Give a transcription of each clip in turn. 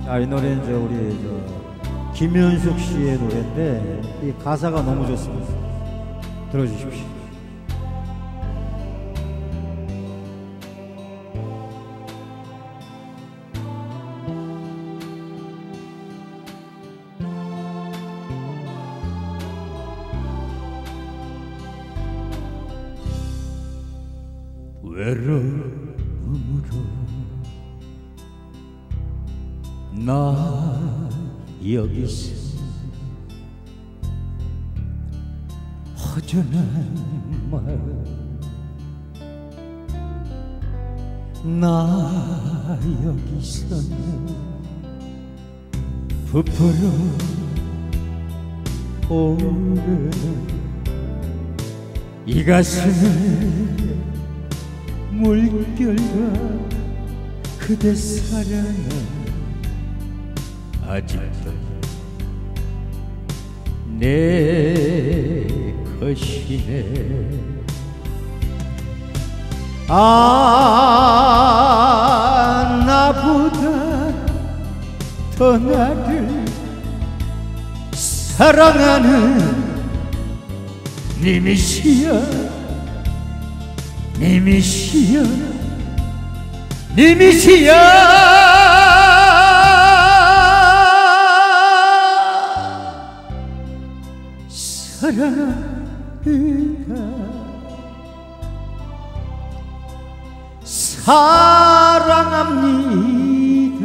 이 노래는 우리 김현숙 씨의 노래인데 이 가사가 너무 좋습니다. 들어주십시오. 외로움으로 나 여기서 허전한 마음 나 여기서는 부풀어 오르는 이 가슴에 물결과 그대 사랑은 아직도 내 것이네. 나보다 더 나를 사랑하는 님이시여 님이시여 님이시여 사랑합니다 사랑합니다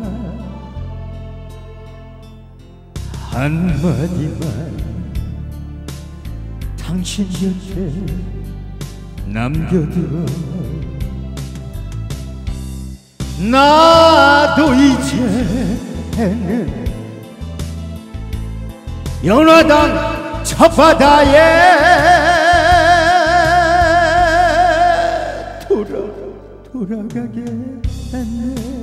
한마디만 당신 곁에 남겨두어 나도 이제는 연화당 첫바다에 돌아가게 됐네.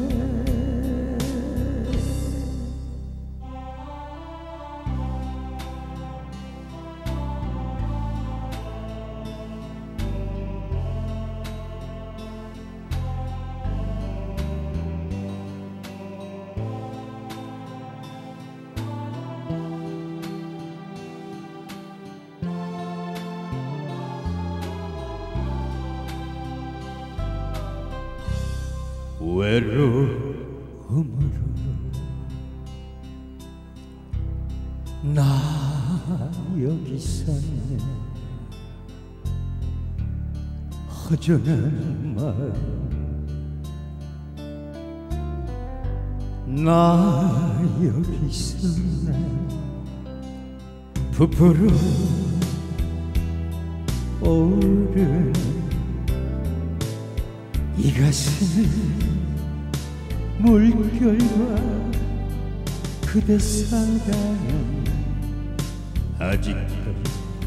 외로움으로 나 여기서는 허전한 마음 나 여기서는 부풀어 오르는 이 가슴에 물결과 그대 사랑은 아직도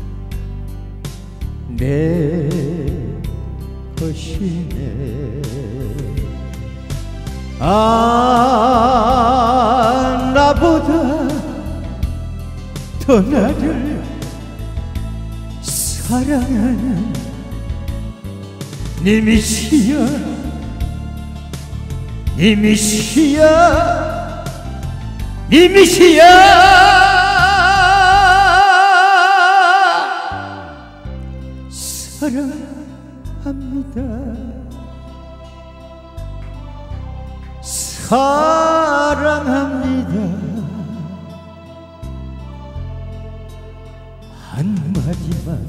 내 것이네. 나보다 더 나를 사랑하는 님이시여 님이시여 님이시여 사랑합니다 사랑합니다 한마디만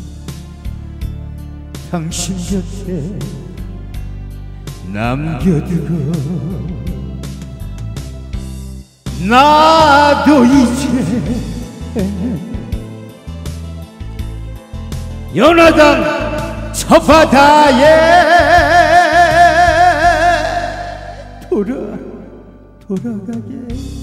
당신 곁에 남겨두고 나도 이제는 연화당 첫바다에 돌아가게